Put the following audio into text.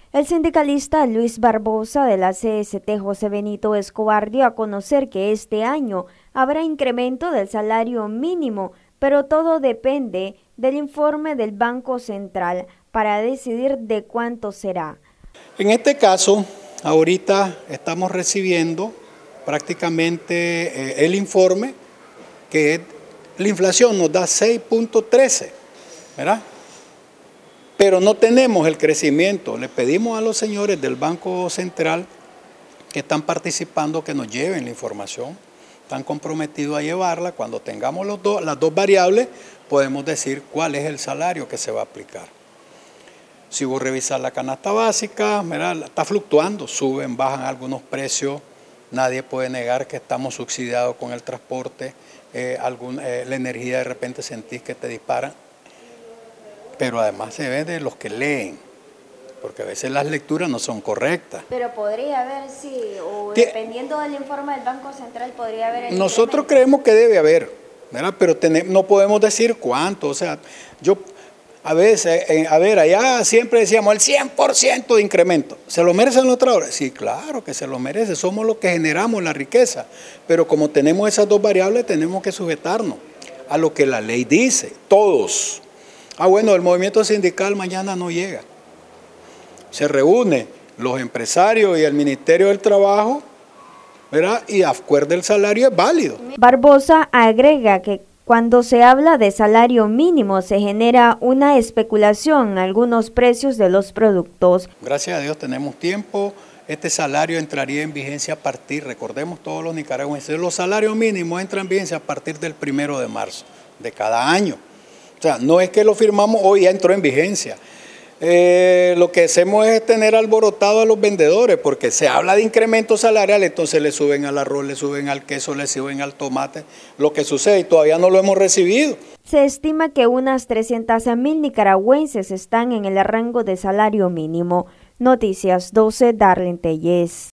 El sindicalista Luis Barbosa de la CST José Benito Escobar dio a conocer que este año habrá incremento del salario mínimo, pero todo depende del informe del Banco Central para decidir de cuánto será. En este caso, ahorita estamos recibiendo prácticamente el informe que la inflación nos da 6.13, ¿verdad? Pero no tenemos el crecimiento. Le pedimos a los señores del Banco Central que están participando que nos lleven la información. Están comprometidos a llevarla. Cuando tengamos las dos variables, podemos decir cuál es el salario que se va a aplicar. Si vos revisas la canasta básica, ¿verdad? Está fluctuando, suben, bajan algunos precios. Nadie puede negar que estamos subsidiados con el transporte. La energía de repente sentís que te disparan. Pero además se ve de los que leen, porque a veces las lecturas no son correctas. Pero podría haber, sí, o dependiendo del informe del Banco Central podría haber... Nosotros creemos que debe haber, ¿verdad? Pero no podemos decir cuánto. O sea, a veces, allá siempre decíamos el 100% de incremento. ¿Se lo merecen los trabajadores? Sí, claro que se lo merece. Somos los que generamos la riqueza. Pero como tenemos esas dos variables, tenemos que sujetarnos a lo que la ley dice, todos. Bueno, el movimiento sindical mañana no llega. Se reúne los empresarios y el Ministerio del Trabajo, ¿verdad? Y acuerda el salario, es válido. Barbosa agrega que cuando se habla de salario mínimo se genera una especulación en algunos precios de los productos. Gracias a Dios tenemos tiempo. Este salario entraría en vigencia a partir, recordemos todos los nicaragüenses, los salarios mínimos entran en vigencia a partir del 1 de marzo de cada año. O sea, no es que lo firmamos hoy, ya entró en vigencia. Lo que hacemos es tener alborotado a los vendedores, porque se habla de incremento salarial, entonces le suben al arroz, le suben al queso, le suben al tomate, lo que sucede y todavía no lo hemos recibido. Se estima que unas 300,000 nicaragüenses están en el rango de salario mínimo. Noticias 12, Darlene Tellez.